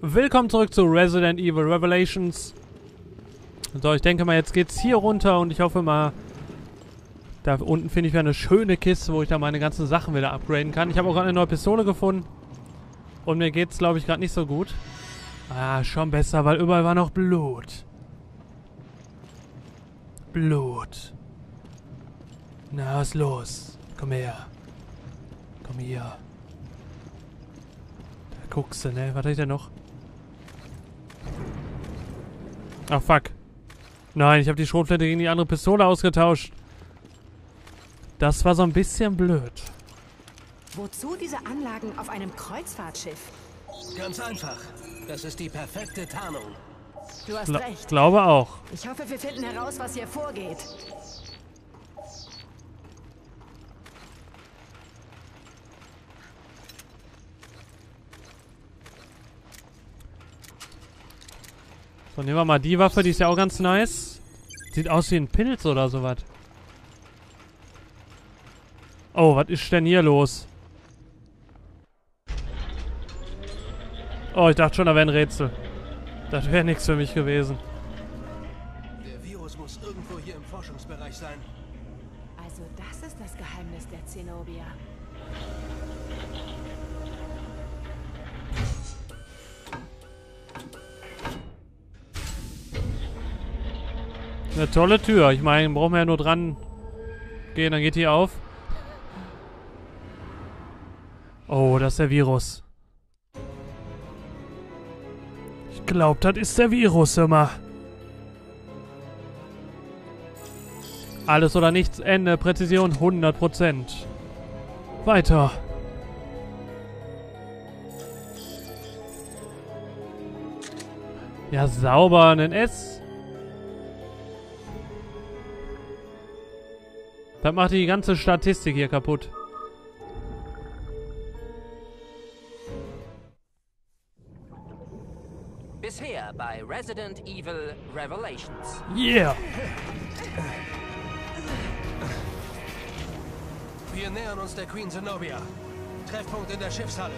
Willkommen zurück zu Resident Evil Revelations. So, ich denke mal, jetzt geht's hier runter und ich hoffe mal, da unten finde ich wieder eine schöne Kiste, wo ich da meine ganzen Sachen wieder upgraden kann. Ich habe auch gerade eine neue Pistole gefunden und mir geht's, glaube ich, gerade nicht so gut. Ah, schon besser, weil überall war noch Blut. Blut. Na, was ist los? Komm her. Komm hier. Da guckst du, ne? Was hat ich denn noch? Ach, fuck. Nein, ich habe die Schrotflinte gegen die andere Pistole ausgetauscht. Das war so ein bisschen blöd. Wozu diese Anlagen auf einem Kreuzfahrtschiff? Ganz einfach. Das ist die perfekte Tarnung. Du hast recht. Glaube auch. Ich hoffe, wir finden heraus, was hier vorgeht. So, nehmen wir mal die Waffe, die ist ja auch ganz nice. Sieht aus wie ein Pilz oder sowas. Oh, was ist denn hier los? Oh, ich dachte schon, da wäre ein Rätsel. Das wäre nichts für mich gewesen. Der Virus muss irgendwo hier im Forschungsbereich sein. Also das ist das Geheimnis der Zenobia. Eine tolle Tür. Ich meine, brauchen wir ja nur dran gehen, dann geht die auf. Oh, das ist der Virus. Ich glaube, das ist der Virus, immer. Alles oder nichts, Ende, Präzision 100%. Weiter. Ja, sauber, ein S. Das macht die ganze Statistik hier kaputt. Bisher bei Resident Evil Revelations. Yeah! Wir nähern uns der Queen Zenobia. Treffpunkt in der Schiffshalle.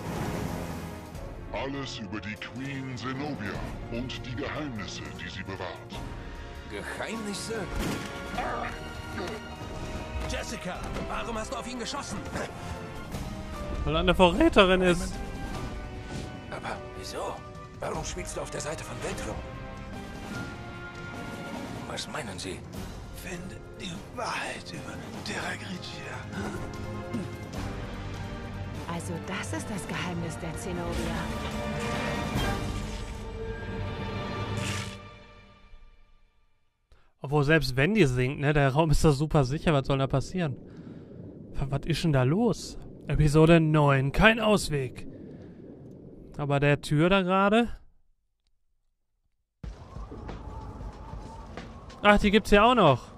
Alles über die Queen Zenobia und die Geheimnisse, die sie bewahrt. Geheimnisse? Jessica, warum hast du auf ihn geschossen? Weil er eine Verräterin ist. Aber wieso? Warum spielst du auf der Seite von Veltro? Was meinen Sie? Finde die Wahrheit über Terra Grigia. Also das ist das Geheimnis der Zenobia. Obwohl, selbst wenn die sinkt, ne, der Raum ist da super sicher. Was soll da passieren? Was ist denn da los? Episode 9. Kein Ausweg. Aber der Tür da gerade? Ach, die gibt's ja auch noch.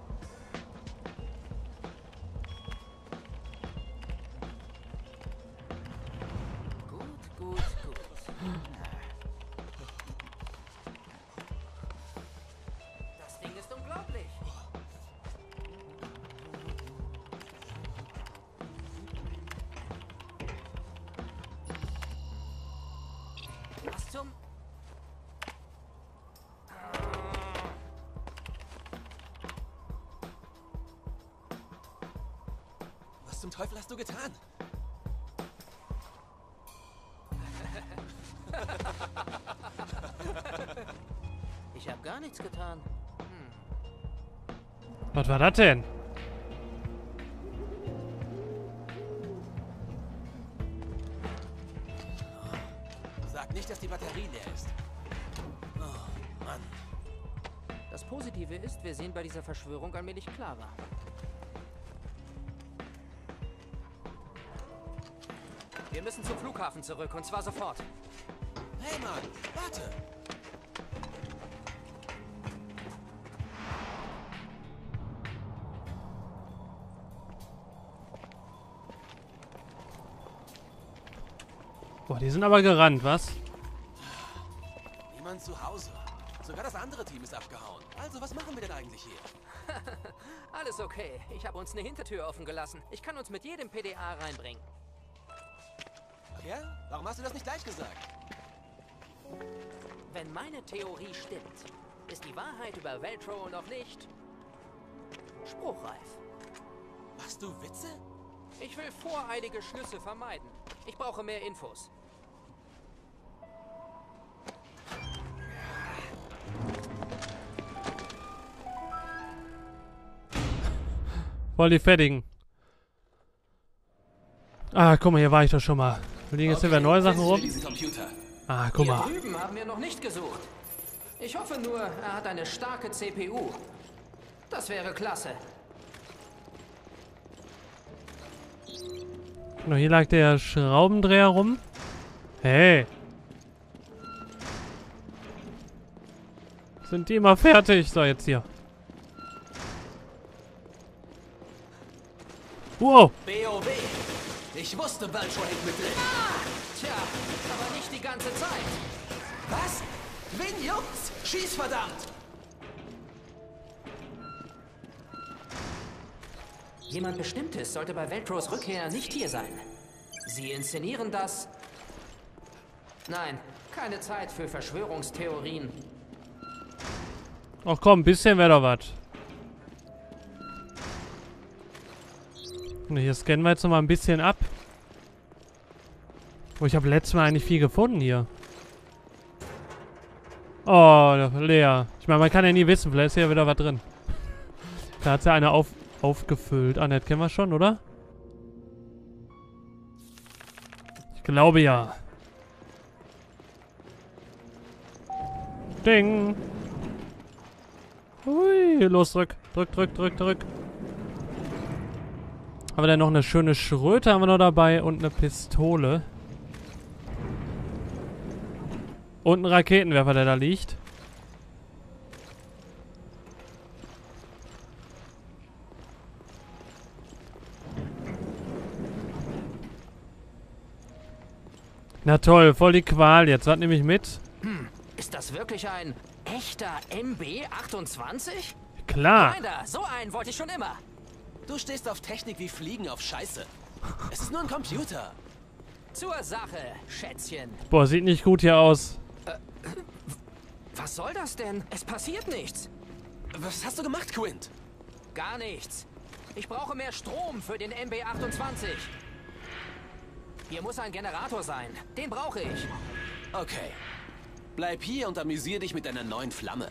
Gut. Das Ding ist unglaublich. Was zum... Was zum Teufel hast du getan? Ich habe gar nichts getan. Was war das denn? Sag nicht, dass die Batterie leer ist. Oh, Mann. Das Positive ist, wir sehen bei dieser Verschwörung allmählich klarer. Wir müssen zum Flughafen zurück, und zwar sofort. Hey, Mann, warte! Boah, die sind aber gerannt, was? Niemand zu Hause. Sogar das andere Team ist abgehauen. Also, was machen wir denn eigentlich hier? Alles okay. Ich habe uns eine Hintertür offen gelassen. Ich kann uns mit jedem PDA reinbringen. Ja? Warum hast du das nicht gleich gesagt? Wenn meine Theorie stimmt, ist die Wahrheit über Veltro noch nicht spruchreif. Machst du Witze? Ich will voreilige Schlüsse vermeiden. Ich brauche mehr Infos. Voll die Fettigen. Ah, guck mal, hier war ich doch schon mal. Wir liegen jetzt wieder neue Sachen rum. Ah, guck Hier mal. drüben haben wir noch nicht gesucht. Ich hoffe nur, er hat eine starke CPU. Das wäre klasse. Und hier lag der Schraubendreher rum. Hey. Sind die mal fertig? So, jetzt hier. Wow. BOW. Ich wusste, Veltro hängt mit drin. Tja, aber nicht die ganze Zeit. Was? Wen juckt's? Schieß, verdammt! Jemand Bestimmtes sollte bei Veltros Rückkehr nicht hier sein. Sie inszenieren das... Nein, keine Zeit für Verschwörungstheorien. Ach komm, ein bisschen wäre doch was. Und hier scannen wir jetzt noch mal ein bisschen ab. Oh, ich habe letztes Mal eigentlich viel gefunden hier. Oh, leer. Ich meine, man kann ja nie wissen, vielleicht ist hier wieder was drin. Da hat ja einer aufgefüllt. Ah, das kennen wir schon, oder? Ich glaube ja. Ding. Hui, los, drück. Drück. Haben wir dann noch eine schöne Schröte haben wir noch dabei und eine Pistole. Und ein Raketenwerfer, der da liegt. Na toll, voll die Qual jetzt. Was nehme ich mit? Ist das wirklich ein echter MB-28? Klar. Grinder, so einen wollte ich schon immer. Du stehst auf Technik wie Fliegen auf Scheiße. Es ist nur ein Computer. Zur Sache, Schätzchen. Boah, sieht nicht gut hier aus. Was soll das denn? Es passiert nichts. Was hast du gemacht, Quint? Gar nichts. Ich brauche mehr Strom für den MB-28. Hier muss ein Generator sein. Den brauche ich. Okay. Bleib hier und amüsier dich mit deiner neuen Flamme.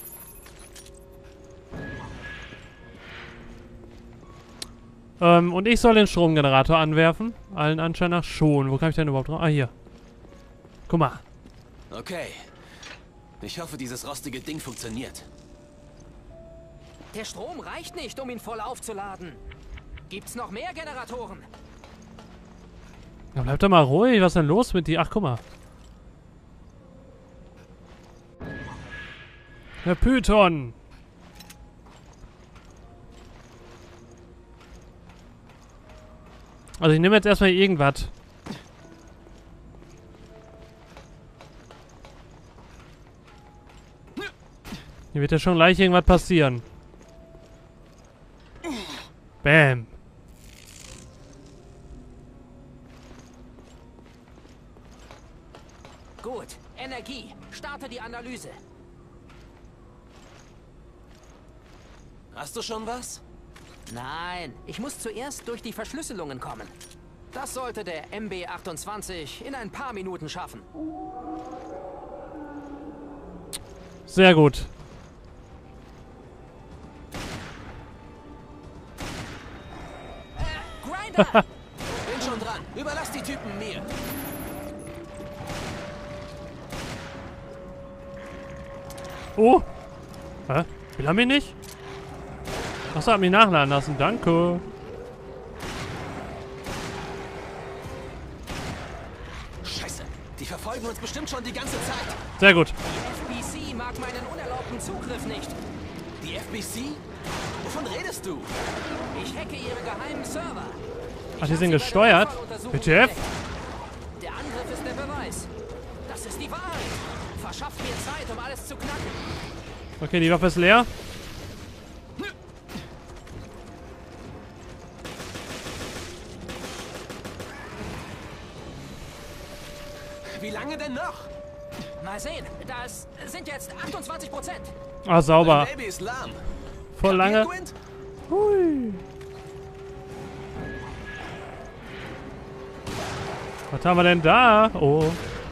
Und ich soll den Stromgenerator anwerfen. Allen Anschein nach schon. Wo kann ich denn überhaupt drauf? Ah, hier. Guck mal. Okay. Ich hoffe, dieses rostige Ding funktioniert. Der Strom reicht nicht, um ihn voll aufzuladen. Gibt's noch mehr Generatoren? Ja, bleib doch mal ruhig. Was ist denn los mit dir? Ach, guck mal. Der Python. Also ich nehme jetzt erstmal irgendwas. Hier wird ja schon gleich irgendwas passieren. Bam. Gut, Energie. Starte die Analyse. Hast du schon was? Nein, ich muss zuerst durch die Verschlüsselungen kommen. Das sollte der MB-28 in ein paar Minuten schaffen. Sehr gut. Grinder! Bin schon dran. Überlass die Typen mir. Oh. Hä? Will er mich nicht? Achso, hat mich nachladen lassen. Danke. Scheiße. Die verfolgen uns bestimmt schon die ganze Zeit. Sehr gut. Die FBC mag meinen unerlaubten Zugriff nicht. Die FBC? Wovon redest du? Ich hacke ihre geheimen Server. Ach, die sind gesteuert? WTF? Der Angriff ist der Beweis. Das ist die Wahrheit. Verschafft mir Zeit, um alles zu knacken. Okay, die Waffe ist leer. Wie lange denn noch? Mal sehen. Das sind jetzt 28%. Ah, sauber. Dein Baby ist lahm. Voll lange. Kapiert, Gwent? Hui. Was haben wir denn da? Oh.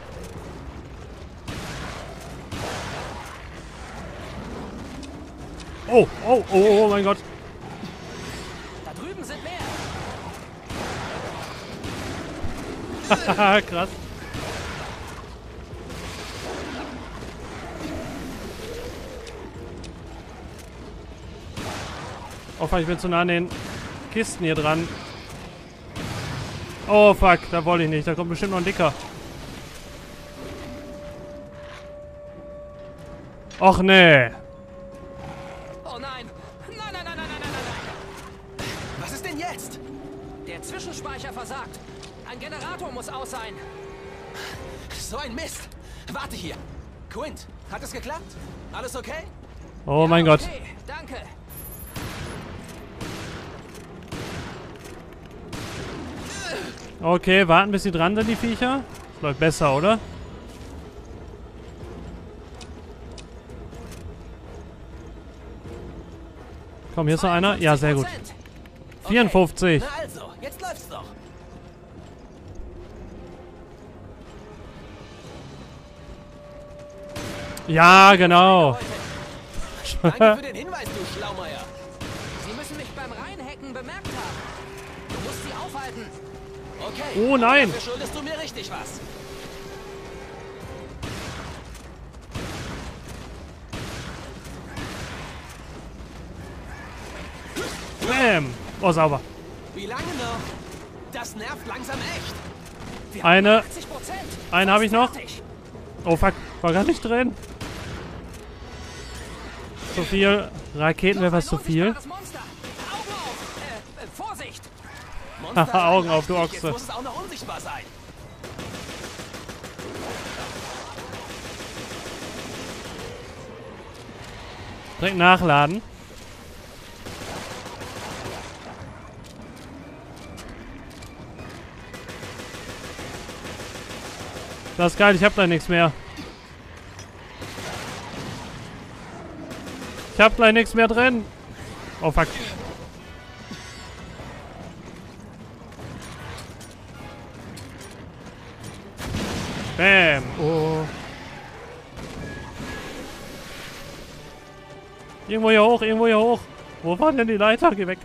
Oh, oh, oh, oh mein Gott. Da drüben sind mehr. Haha, krass. Oh fuck, ich bin zu nah an den Kisten hier dran. Oh fuck, da wollte ich nicht. Da kommt bestimmt noch ein dicker. Och nee. Oh nein. Nein, nein, nein, nein, nein, nein, nein. Was ist denn jetzt? Der Zwischenspeicher versagt. Ein Generator muss aus sein. So ein Mist. Warte hier. Quint, hat es geklappt? Alles okay? Oh mein Gott. Okay, danke. Okay, warten bis sie dran sind, die Viecher. Das läuft besser, oder? Komm, hier ist noch einer. Ja, sehr gut. 54. Na also, jetzt läuft's doch. Ja, genau. Danke für den Hinweis, du Schlaumeier. Sie müssen mich beim Reinhacken bemerkt haben. Du musst sie aufhalten. Okay. Oh nein. Dafür schuldest du mir richtig was. Bam. Oh, sauber. Wie lange noch? Das nervt langsam echt. Wir haben Eine. 80%. Einen habe ich noch. Fertig. Oh, fuck. War gar nicht drin. Zu viel. Raketenwerfer ist zu viel. Unsichtbares Monster. Augen auf. Vorsicht. Monster Augen auf, du reicht nicht. Ochse. Jetzt muss es auch noch unsichtbar sein. Direkt nachladen. Das ist geil, ich hab gleich nichts mehr. Ich hab gleich nichts mehr drin. Oh fuck. Bam. Oh. Irgendwo hier hoch, irgendwo hier hoch. Wo war denn die Leiter? Geh weg.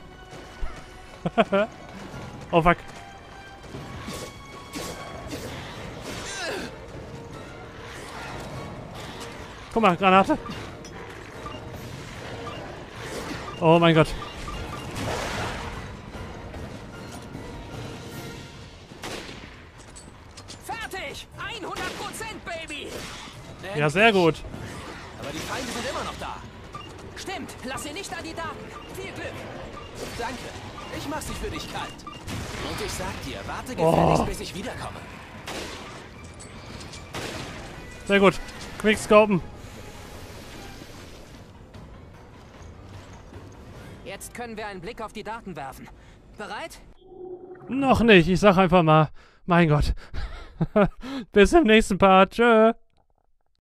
Oh fuck. Guck mal, Granate. Oh mein Gott. Fertig. 100%, Baby. Ja, sehr gut. Aber die Feinde sind immer noch da. Stimmt. Lass sie nicht an die Daten. Viel Glück. Danke. Ich mach's nicht für dich kalt. Und ich sag dir, warte gefälligst, bis ich wiederkomme. Sehr gut. Quickscopen. Jetzt können wir einen Blick auf die Daten werfen. Bereit? Noch nicht. Ich sag einfach mal, mein Gott. Bis im nächsten Part. Tschö.